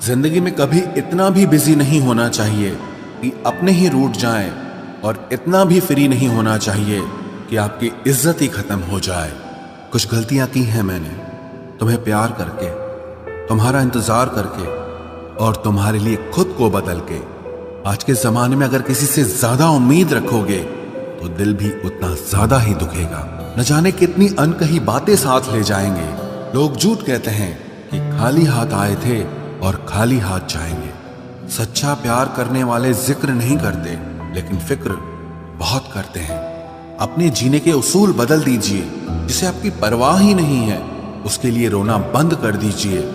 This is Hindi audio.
जिंदगी में कभी इतना भी बिजी नहीं होना चाहिए कि अपने ही रूठ जाएं, और इतना भी फ्री नहीं होना चाहिए कि आपकी इज्जत ही खत्म हो जाए। कुछ गलतियां की हैं मैंने, तुम्हें प्यार करके, तुम्हारा इंतजार करके और तुम्हारे लिए खुद को बदल के। आज के जमाने में अगर किसी से ज्यादा उम्मीद रखोगे तो दिल भी उतना ज्यादा ही दुखेगा। न जाने कितनी अनकही बातें साथ ले जाएंगे। लोग झूठ कहते हैं कि खाली हाथ आए थे और खाली हाथ जाएंगे। सच्चा प्यार करने वाले जिक्र नहीं करते, लेकिन फिक्र बहुत करते हैं। अपने जीने के उसूल बदल दीजिए। जिसे आपकी परवाह ही नहीं है उसके लिए रोना बंद कर दीजिए।